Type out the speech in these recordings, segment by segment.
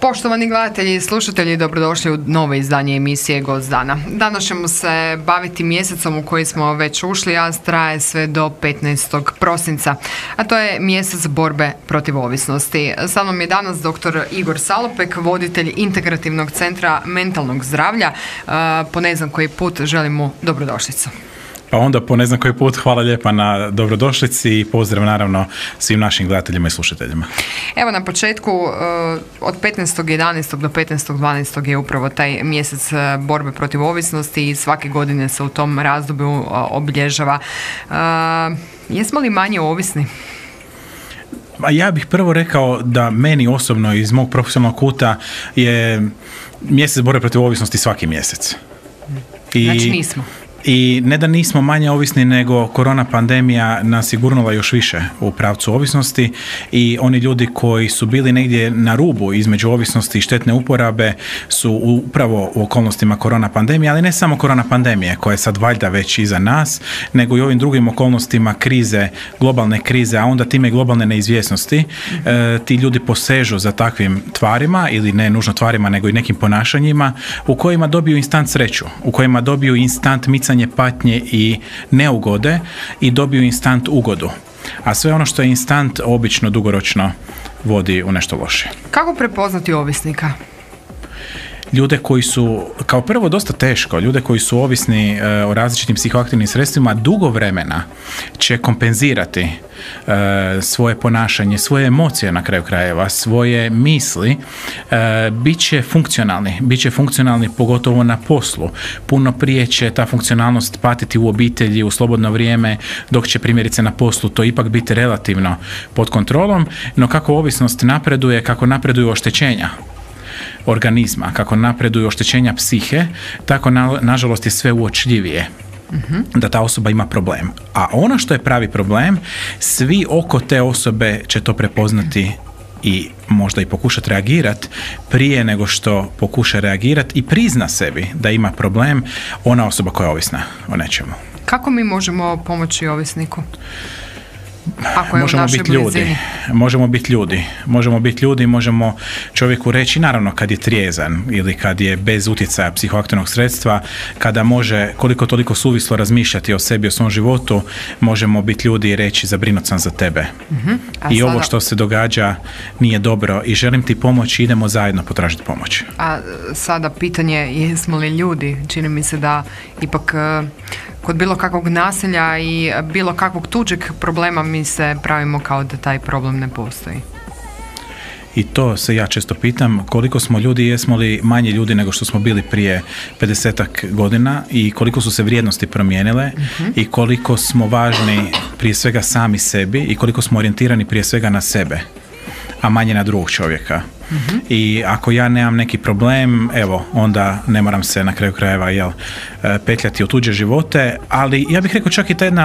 Poštovani gledatelji i slušatelji, dobrodošli u novo izdanje emisije Gost dana. Danas ćemo se baviti mjesecom u koji smo već ušli, a traje sve do 15. prosinca. A to je mjesec borbe protiv ovisnosti. Sa mnom je danas dr. Igor Salopek, voditelj Integrativnog centra mentalnog zdravlja. Po ne znam koji put želim mu dobrodošlicu. Pa onda po ne znam koji put hvala lijepa na dobrodošlici i pozdrav naravno svim našim gledateljima i slušateljima. Evo na početku od 15.11. do 15.12. je upravo taj mjesec borbe protiv ovisnosti i svake godine se u tom razdoblju obilježava. Jesmo li manje ovisni? Ja bih prvo rekao da meni osobno iz mog profesionalnog kuta je mjesec borbe protiv ovisnosti svaki mjesec. Znači nismo. I ne da nismo manje ovisni, nego korona pandemija nas je gurnula još više u pravcu ovisnosti i oni ljudi koji su bili negdje na rubu između ovisnosti i štetne uporabe su upravo u okolnostima korona pandemije, ali ne samo korona pandemije koja je sad valjda već iza nas, nego i ovim drugim okolnostima krize, globalne krize, a onda time globalne neizvjesnosti. Ti ljudi posežu za takvim tvarima ili ne nužno tvarima, nego i nekim ponašanjima u kojima dobiju instant sreću, u kojima dobiju instant micanje patnje i neugode i dobiju instant ugodu. A sve ono što je instant obično dugoročno vodi u nešto loše. Kako prepoznati ovisnika? Ljude koji su, kao prvo dosta teško, ljude koji su ovisni o različitim psihoaktivnim sredstvima dugo vremena će kompenzirati svoje ponašanje, svoje emocije na kraju krajeva, svoje misli, bit će funkcionalni pogotovo na poslu. Puno prije će ta funkcionalnost patiti u obitelji, u slobodno vrijeme, dok će primjerice na poslu to ipak biti relativno pod kontrolom, no kako ovisnost napreduje, kako napreduju oštećenja organizma, kako napreduju oštećenja psihe, tako nažalost je sve uočljivije da ta osoba ima problem. A ono što je pravi problem, svi oko te osobe će to prepoznati i možda i pokušati reagirati prije nego što pokuša reagirati i prizna sebi da ima problem ona osoba koja je ovisna o nečemu. Kako mi možemo pomoći ovisniku? Možemo biti ljudi, možemo čovjeku reći, naravno kad je trijezan ili kad je bez utjecaja psihoaktivnog sredstva, kada može koliko toliko suvislo razmišljati o sebi, o svom životu, možemo biti ljudi i reći zabrinut sam za tebe. I ovo što se događa nije dobro i želim ti pomoći, idemo zajedno potražiti pomoć. A sada pitanje, jesmo li ljudi? Čini mi se da ipak kod bilo kakvog nasilja i bilo kakvog tuđeg problema mi se pravimo kao da taj problem ne postoji. I to se ja često pitam, koliko smo ljudi, jesmo li manje ljudi nego što smo bili prije 50-ak godina i koliko su se vrijednosti promijenile i koliko smo važni prije svega sami sebi i koliko smo orijentirani prije svega na sebe, a manje na drugog čovjeka. I ako ja nemam neki problem, evo, onda ne moram se na kraju krajeva petljati u tuđe živote, ali ja bih rekao čak i ta jedna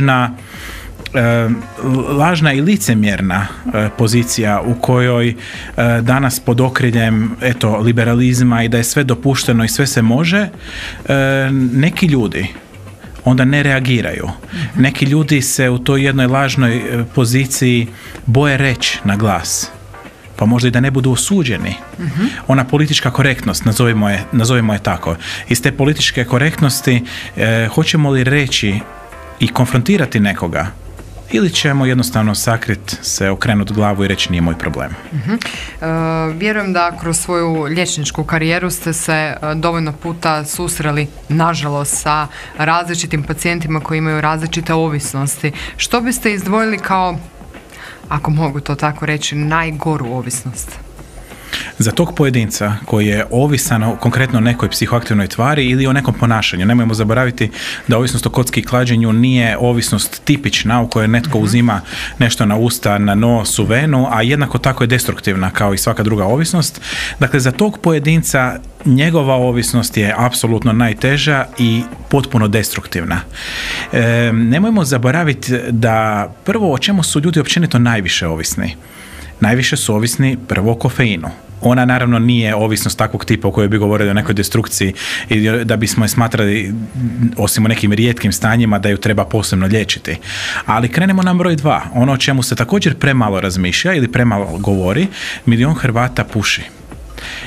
lažna i licemjerna pozicija u kojoj danas pod okriljem liberalizma i da je sve dopušteno i sve se može, neki ljudi onda ne reagiraju. Neki ljudi se u toj jednoj lažnoj poziciji boje reći na glas, pa možda i da ne budu osuđeni. Ona politička korektnost, nazovimo je tako. Iz te političke korektnosti hoćemo li reći i konfrontirati nekoga ili ćemo jednostavno sakriti se, okrenuti glavu i reći nije moj problem. Vjerujem da kroz svoju liječničku karijeru ste se dovoljno puta susreli, nažalost, sa različitim pacijentima koji imaju različite ovisnosti. Što biste izdvojili kao, ako mogu to tako reći, najgoru ovisnost? Za tog pojedinca koji je ovisan o konkretno nekoj psihoaktivnoj tvari ili o nekom ponašanju. Nemojmo zaboraviti da ovisnost o kocki i klađenju nije ovisnost tipična u kojoj netko uzima nešto na usta, na nos, u venu, a jednako tako je destruktivna kao i svaka druga ovisnost. Dakle, za tog pojedinca njegova ovisnost je apsolutno najteža i potpuno destruktivna. Nemojmo zaboraviti da prvo o čemu su ljudi općenito najviše ovisni. Najviše su ovisni prvo o kofeinu. Ona naravno nije ovisnost takvog tipa o kojoj bi govorili o nekoj destrukciji i da bismo je smatrali, osim u nekim rijetkim stanjima, da ju treba posebno liječiti. Ali krenemo na broj 2. Ono o čemu se također premalo razmišlja ili premalo govori, 1 milijun Hrvata puši.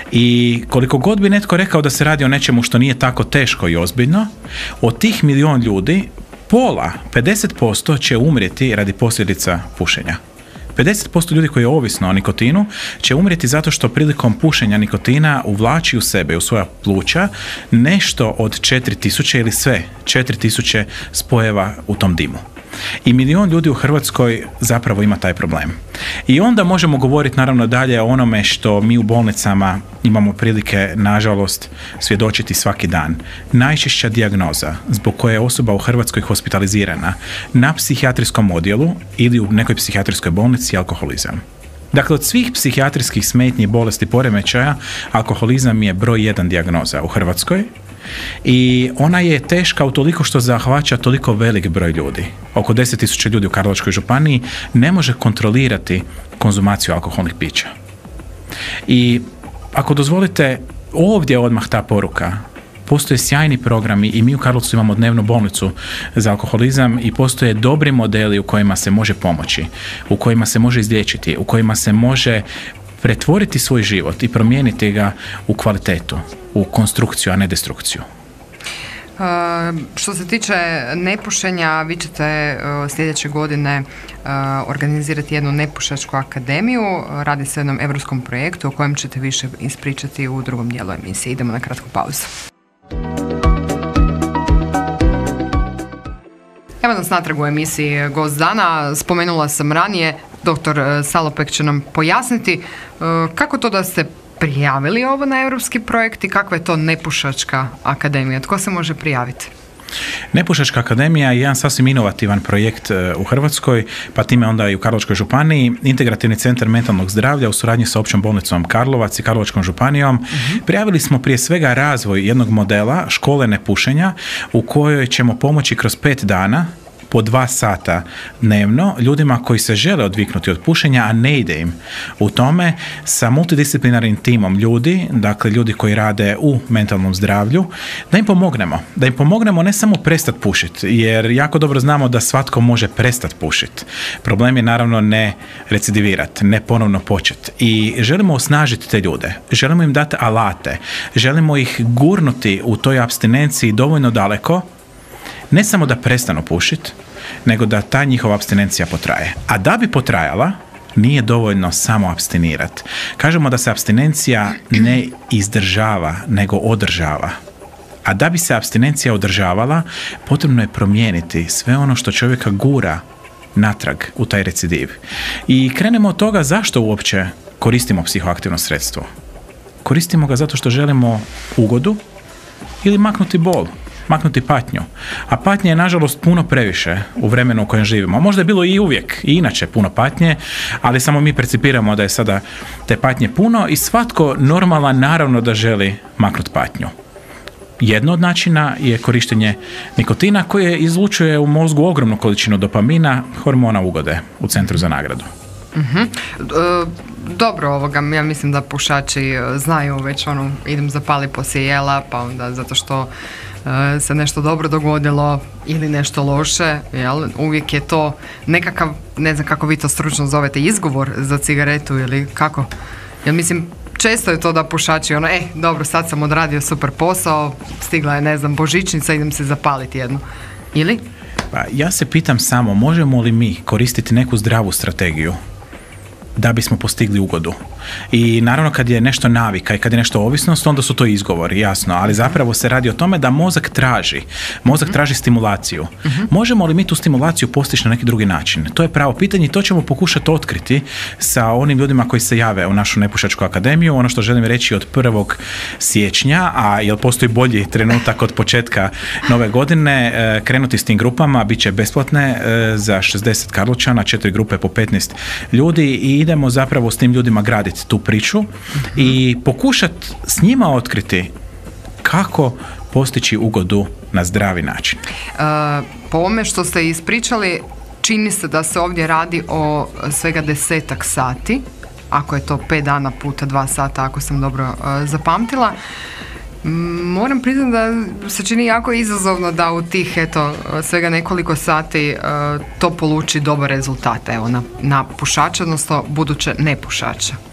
I koliko god bi netko rekao da se radi o nečemu što nije tako teško i ozbiljno, od tih 1 milijun ljudi, pola, 50% će umrijeti radi posljedica pušenja. 50% ljudi koji je ovisno o nikotinu će umrijeti zato što prilikom pušenja nikotina uvlači u sebe, u svoja pluća, nešto od 4000 ili sve 4000 spojeva u tom dimu. I 1 milijun ljudi u Hrvatskoj zapravo ima taj problem. I onda možemo govoriti naravno dalje o onome što mi u bolnicama imamo prilike, nažalost, svjedočiti svaki dan. Najčešća dijagnoza zbog koje je osoba u Hrvatskoj hospitalizirana na psihijatrijskom odjelu ili u nekoj psihijatrijskoj bolnici je alkoholizam. Dakle, od svih psihijatrijskih smetnji, bolesti, poremećaja, alkoholizam je broj 1 dijagnoza u Hrvatskoj. I ona je teška utoliko što zahvaća toliko velik broj ljudi. Oko 10.000 ljudi u Karlovačkoj županiji ne može kontrolirati konzumaciju alkoholnih pića. I ako dozvolite, ovdje je odmah ta poruka. Postoje sjajni programi i mi u Karlovcu imamo dnevnu bolnicu za alkoholizam i postoje dobri modeli u kojima se može pomoći, u kojima se može izliječiti, u kojima se može pretvoriti svoj život i promijeniti ga u kvalitetu, u konstrukciju, a ne destrukciju. Što se tiče nepušenja, vi ćete sljedeće godine organizirati jednu nepušačku akademiju. Radi se o jednom europskom projektu o kojem ćete više ispričati u drugom dijelu emisije. Idemo na kratku pauzu. Evo nas natrag u emisiji Gost dana. Spomenula sam ranije, dr. Salopek će nam pojasniti kako to da ste prijavili ovo na europski projekt i kakva je to nepušačka akademija. Tko se može prijaviti? Nepušačka akademija je jedan sasvim inovativan projekt u Hrvatskoj, pa time onda i u Karlovačkoj županiji. Integrativni centar mentalnog zdravlja u suradnji sa Općom bolnicom Karlovac i Karlovačkom županijom. Prijavili smo prije svega razvoj jednog modela škole nepušenja u kojoj ćemo pomoći kroz 5 dana po 2 sata dnevno ljudima koji se žele odviknuti od pušenja, a ne ide im u tome, sa multidisciplinarnim timom ljudi, dakle ljudi koji rade u mentalnom zdravlju, da im pomognemo. Da im pomognemo ne samo prestati pušiti, jer jako dobro znamo da svatko može prestati pušiti. Problem je naravno ne recidivirati, ne ponovno početi. I želimo osnažiti te ljude, želimo im dati alate, želimo ih gurnuti u toj apstinenciji dovoljno daleko, ne samo da prestanu pušiti, nego da ta njihova apstinencija potraje. A da bi potrajala, nije dovoljno samo apstinirati. Kažemo da se apstinencija ne izdržava, nego održava. A da bi se apstinencija održavala, potrebno je promijeniti sve ono što čovjeka gura natrag u taj recidiv. I krenemo od toga zašto uopće koristimo psihoaktivno sredstvo. Koristimo ga zato što želimo ugodu ili maknuti bol, maknuti patnju. A patnje je nažalost puno previše u vremenu u kojem živimo. Možda je bilo i uvijek i inače puno patnje, ali samo mi percipiramo da je sada te patnje puno i svatko normalan naravno da želi maknuti patnju. Jedno od načina je korištenje nikotina koje izlučuje u mozgu ogromnu količinu dopamina, hormona ugode u centru za nagradu. Dobro, ja mislim da pušači znaju već idem zapali poslije jela, pa onda zato što se nešto dobro dogodilo ili nešto loše, jel? Uvijek je to nekakav, ne znam kako vi to stručno zovete, izgovor za cigaretu ili kako? Jer mislim, često je to da pušači dobro, sad sam odradio super posao, stigla je, ne znam, božićnica, idem se zapaliti jednu. Ili? Pa ja se pitam samo, možemo li mi koristiti neku zdravu strategiju da bismo postigli ugodu. I naravno kad je nešto navika i kad je nešto ovisnost, onda su to izgovori, jasno, ali zapravo se radi o tome da mozak traži stimulaciju. Možemo li mi tu stimulaciju postići na neki drugi način? To je pravo pitanje i to ćemo pokušati otkriti sa onim ljudima koji se jave u našu nepušačku akademiju. Ono što želim reći od 1. siječnja, a jel postoji bolji trenutak od početka nove godine, krenuti s tim grupama, bit će besplatne za 60 Karlovčana, 4 grupe po 15 ljudi i idemo zapravo s tim ljudima graditi tu priču i pokušati s njima otkriti kako postići ugodu na zdravi način. Po ovome što ste ispričali, čini se da se ovdje radi o svega 10 sati, ako je to 5 dana puta 2 sata, ako sam dobro zapamtila. Moram priznati da se čini jako izazovno da u tih svega nekoliko sati to poluči dobar rezultat na pušača, odnosno buduće nepušača.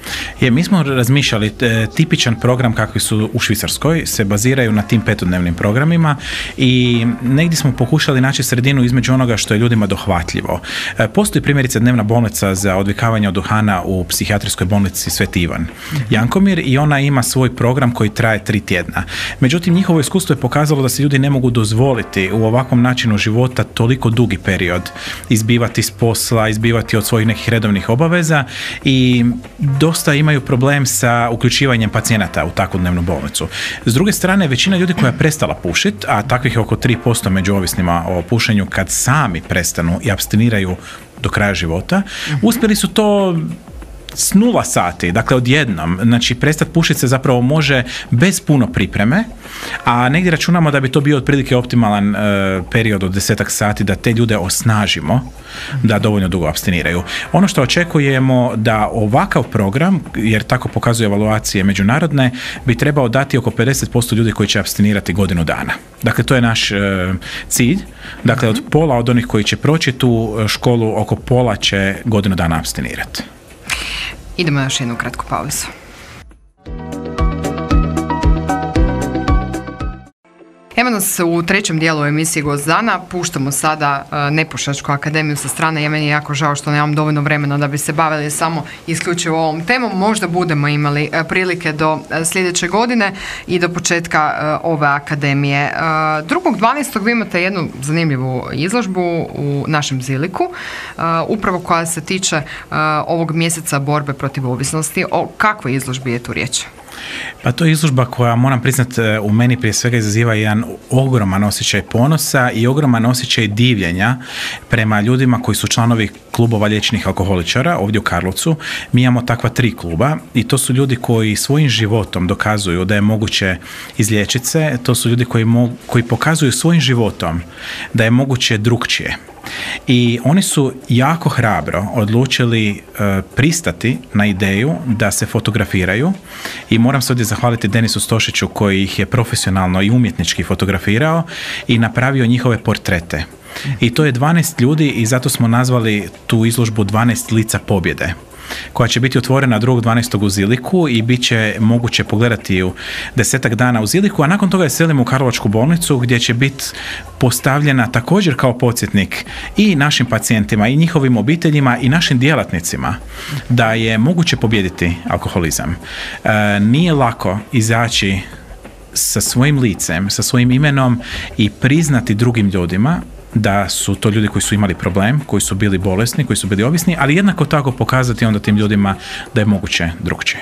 Mi smo razmišljali, tipičan program kakvi su u Švicarskoj se baziraju na tim 5-dnevnim programima i negdje smo pokušali naći sredinu između onoga što je ljudima dohvatljivo. Postoji primjerice dnevna bolnica za odvikavanje od duhana u psihijatrijskoj bolnici Sveti Ivan Jankomir i ona ima svoj program koji traje 3 tjedna. Međutim, njihovo iskustvo je pokazalo da se ljudi ne mogu dozvoliti u ovakvom načinu života toliko dugi period izbivati s posla, izbivati od svojih nekih redovnih obaveza i dosta imaju problem sa uključivanjem pacijenata u takvu dnevnu bolnicu. S druge strane, većina ljudi koja je prestala pušiti, a takvih je oko 3% među ovisnima o pušenju kad sami prestanu i apstiniraju do kraja života, uspjeli su to s 0 sati, dakle odjednom. Znači, prestat pušiti se zapravo može bez puno pripreme, a negdje računamo da bi to bio otprilike optimalan period od 10 sati da te ljude osnažimo da dovoljno dugo apstiniraju. Ono što očekujemo da ovakav program, jer tako pokazuju evaluacije međunarodne, bi trebao dati oko 50% ljudi koji će apstinirati godinu dana. Dakle, to je naš cilj. Dakle, od pola od onih koji će proći tu školu, oko pola će godinu dana apstinirati. Idemo još jednu kratku pauzu. Evo nas u trećem dijelu emisije Gost dana. Puštamo sada Nepušačku akademiju sa strane. Ja meni je jako žao što nemam dovoljno vremena da bi se bavili samo isključivo ovom temom. Možda budemo imali prilike do sljedeće godine i do početka ove akademije. 2.12. vi imate jednu zanimljivu izložbu u našem Ziliku, upravo koja se tiče ovog mjeseca borbe protiv ovisnosti. O kakvoj izložbi je tu riječ? Pa to je izložba koja, moram priznati, u meni prije svega izaziva jedan ogroman osjećaj ponosa i ogroman osjećaj divljenja prema ljudima koji su članovi klubova liječenih alkoholičara ovdje u Karlovcu. Mi imamo takva 3 kluba i to su ljudi koji svojim životom dokazuju da je moguće izliječiti se. To su ljudi koji pokazuju svojim životom da je moguće drukčije. I oni su jako hrabro odlučili pristati na ideju da se fotografiraju i moram se ovdje zahvaliti Denisu Stošiću koji ih je profesionalno i umjetnički fotografirao i napravio njihove portrete. I to je 12 ljudi i zato smo nazvali tu izložbu 12 lica pobjede, koja će biti otvorena 2.12. u Ziliku i bit će moguće pogledati ju 10 dana u Ziliku, a nakon toga je selimo u Karlovačku bolnicu gdje će biti postavljena također kao podsjetnik i našim pacijentima i njihovim obiteljima i našim djelatnicima da je moguće pobijediti alkoholizam. Nije lako izaći sa svojim licem, sa svojim imenom i priznati drugim ljudima da su to ljudi koji su imali problem, koji su bili bolesni, koji su bili ovisni, ali jednako tako pokazati onda tim ljudima da je moguće drukčije.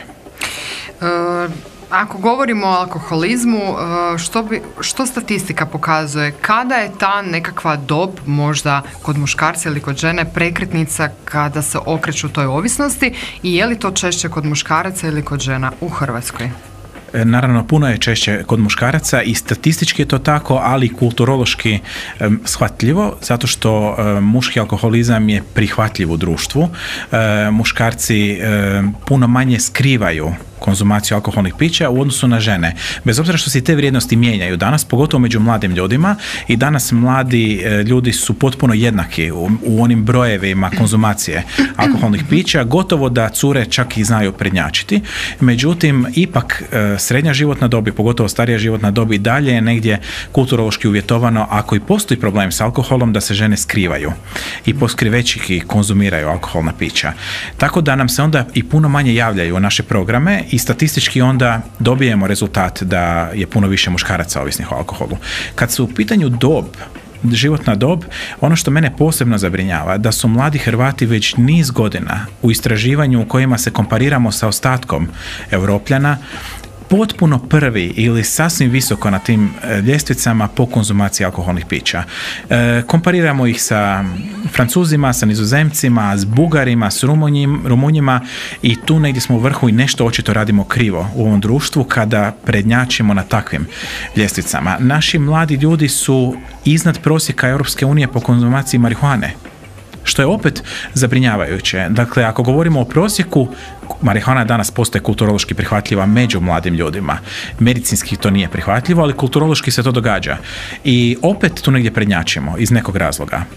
Ako govorimo o alkoholizmu, što statistika pokazuje? Kada je ta nekakva dob, možda kod muškarca ili kod žene, prekretnica kada se okreću toj ovisnosti i je li to češće kod muškaraca ili kod žena u Hrvatskoj? Naravno, puno je češće kod muškaraca i statistički je to tako, ali kulturološki shvatljivo, zato što muški alkoholizam je prihvatljiv u društvu. Muškarci puno manje skrivaju konzumaciju alkoholnih pića u odnosu na žene. Bez obzira što se te vrijednosti mijenjaju danas, pogotovo među mladim ljudima, i danas mladi ljudi su potpuno jednaki u onim brojevima konzumacije alkoholnih pića, gotovo da cure čak i znaju prednjačiti. Međutim, ipak srednja životna dob, pogotovo starija životna dob i dalje je negdje kulturološki uvjetovano, ako i postoji problem s alkoholom, da se žene skrivaju i poskriveći konzumiraju alkoholna pića. Tako da nam se onda i puno manje javljaju u naše programe i statistički onda dobijemo rezultat da je puno više muškaraca ovisnih o alkoholu. Kad su u pitanju životna dob, ono što mene posebno zabrinjava da su mladi Hrvati već niz godina u istraživanju u kojima se kompariramo sa ostatkom Europljana potpuno prvi ili sasvim visoko na tim ljestvicama po konzumaciji alkoholnih pića. Kompariramo ih sa Francuzima, sa Nizozemcima, s Bugarima, s Rumunjima i tu negdje smo u vrhu i nešto očito radimo krivo u ovom društvu kada prednjačimo na takvim ljestvicama. Naši mladi ljudi su iznad prosjeka Europske unije po konzumaciji marihuane, što je opet zabrinjavajuće. Dakle, ako govorimo o prosjeku, marihuana danas postaje kulturološki prihvatljiva među mladim ljudima. Medicinski to nije prihvatljivo, ali kulturološki se to događa. I opet tu negdje prednjačimo iz nekog razloga.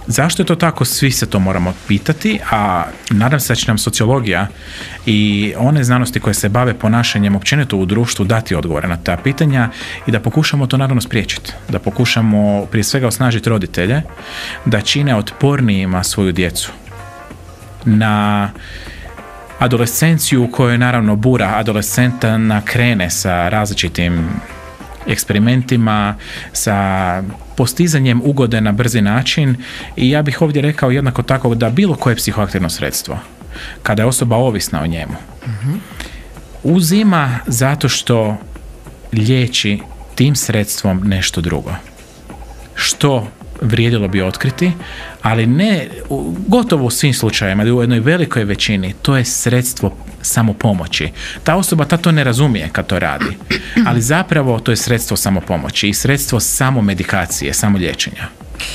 Zašto je to tako? Svi se to moramo pitati, a nadam se da će nam sociologija i one znanosti koje se bave ponašanjem općenito u društvu dati odgovore na ta pitanja i da pokušamo to naravno spriječiti. Da pokušamo prije svega osnažiti roditelje, da čine otpornijima svoju djecu na adolescenciju u kojoj naravno bura adolescenta krene sa različitim eksperimentima, sa postizanjem ugode na brzi način i ja bih ovdje rekao jednako tako da bilo koje psihoaktivno sredstvo, kada je osoba ovisna o njemu, uzima zato što liječi tim sredstvom nešto drugo. Što vrijedilo bi otkriti, ali ne gotovo u svim slučajevima, ali u jednoj velikoj većini to je sredstvo samopomoći. Ta osoba to ne razumije kad to radi, ali zapravo to je sredstvo samopomoći i sredstvo samomedikacije, samoliječenja.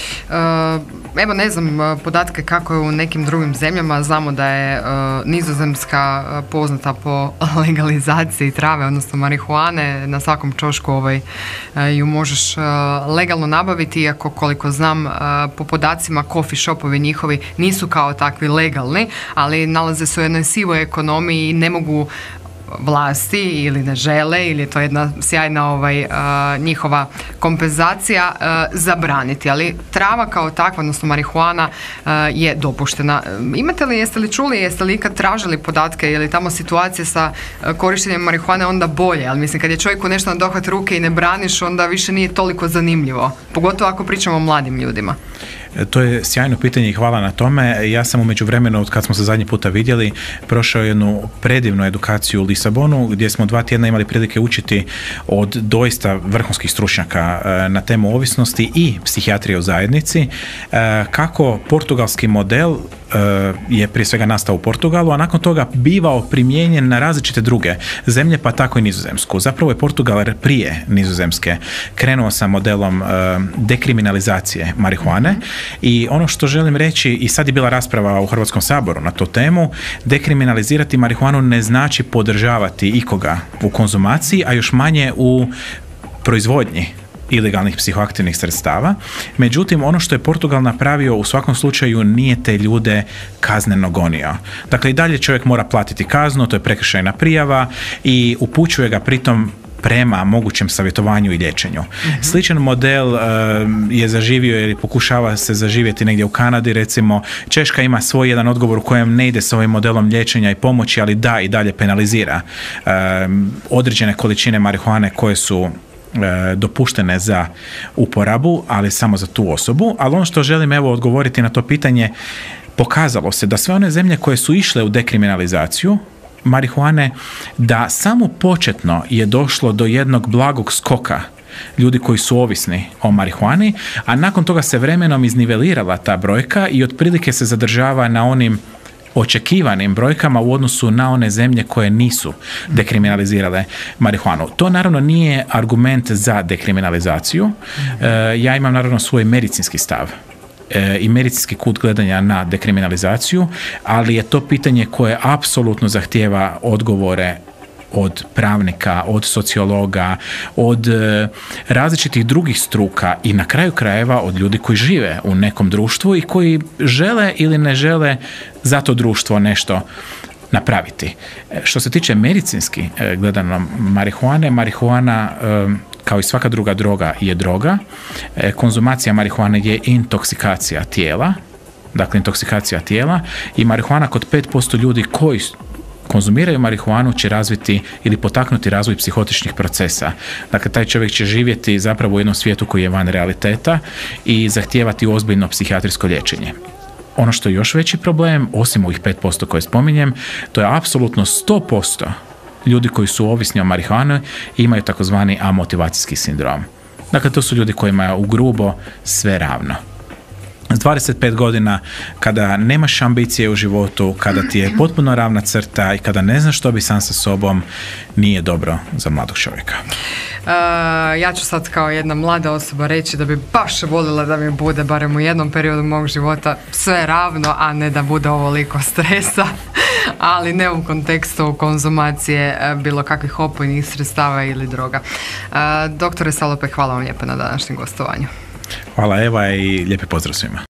Evo ne znam podatke kako je u nekim drugim zemljama, znamo da je Nizozemska poznata po legalizaciji trave, odnosno marihuane, na svakom čošku ju možeš legalno nabaviti, iako koliko znam po podacima coffee shopovi njihovi nisu kao takvi legalni, ali nalaze se u jednoj sivoj ekonomiji i ne mogu vlasti ili ne žele ili je to jedna sjajna njihova kompenzacija zabraniti, ali trava kao takva, odnosno marihuana je dopuštena. Jeste li čuli, jeste li ikad tražili podatke, je li tamo situacija sa korištenjem marihuane onda bolje, ali mislim kad je čovjeku nešto na dohvat ruke i ne braniš, onda više nije toliko zanimljivo, pogotovo ako pričamo o mladim ljudima. To je sjajno pitanje i hvala na tome. Ja sam u međuvremenu, od kad smo se zadnji puta vidjeli, prošao jednu predivnu edukaciju u Lisabonu, gdje smo 2 tjedna imali prilike učiti od doista vrhunskih stručnjaka na temu ovisnosti i psihijatrije u zajednici, kako portugalski model je prije svega nastao u Portugalu, a nakon toga bivao primijenjen na različite druge zemlje, pa tako i Nizozemsku. Zapravo je Portugal prije Nizozemske krenuo sa modelom dekriminalizacije marihuane i ono što želim reći, i sad je bila rasprava u Hrvatskom saboru na tu temu, dekriminalizirati marihuanu ne znači podržavati ikoga u konzumaciji, a još manje u proizvodnji ilegalnih psihoaktivnih sredstava. Međutim, ono što je Portugal napravio u svakom slučaju nije te ljude kazneno gonio. Dakle, i dalje čovjek mora platiti kaznu, to je prekršajna prijava i upućuje ga pritom prema mogućem savjetovanju i liječenju. Sličan model je zaživio ili pokušava se zaživjeti negdje u Kanadi, recimo. Češka ima svoj jedan odgovor u kojem ne ide s ovim modelom liječenja i pomoći, ali da i dalje penalizira određene količine marihuane koje su dopuštene za uporabu, ali samo za tu osobu. Ali ono što želim odgovoriti na to pitanje, pokazalo se da sve one zemlje koje su išle u dekriminalizaciju marihuane, da samo početno je došlo do jednog blagog skoka ljudi koji su ovisni o marihuani, a nakon toga se vremenom iznivelirala ta brojka i otprilike se zadržava na onim očekivanim brojkama u odnosu na one zemlje koje nisu dekriminalizirale marihuanu. To naravno nije argument za dekriminalizaciju. Ja imam naravno svoj medicinski stav i medicinski kut gledanja na dekriminalizaciju, ali je to pitanje koje apsolutno zahtijeva odgovore od pravnika, od sociologa, od različitih drugih struka i na kraju krajeva od ljudi koji žive u nekom društvu i koji žele ili ne žele za to društvo nešto napraviti. Što se tiče medicinski gledano marihuana kao i svaka druga droga je droga. Konzumacija marihuane je intoksikacija tijela, dakle intoksikacija tijela, i marihuana kod 5% ljudi koji konzumiraju marihuanu će razviti ili potaknuti razvoj psihotičnih procesa. Dakle, taj čovjek će živjeti zapravo u jednom svijetu koji je van realiteta i zahtijevati ozbiljno psihijatrijsko liječenje. Ono što je još veći problem, osim ovih 5% koje spominjem, to je apsolutno 100% ljudi koji su ovisni o marihuani imaju takozvani amotivacijski sindrom. Dakle, to su ljudi kojima je u grubo sve ravno. S 25 godina, kada nemaš ambicije u životu, kada ti je potpuno ravna crta i kada ne znaš što bi sam sa sobom, nije dobro za mladog čovjeka. Ja ću sad kao jedna mlada osoba reći da bi baš voljela da mi bude barem u jednom periodu mog života sve ravno, a ne da bude ovoliko stresa, ali ne u kontekstu konzumacije bilo kakvih opojnih sredstava ili droga. Doktore Salopek, hvala vam lijepo na današnjem gostovanju. Hvala Eva i lijepi pozdrav svima.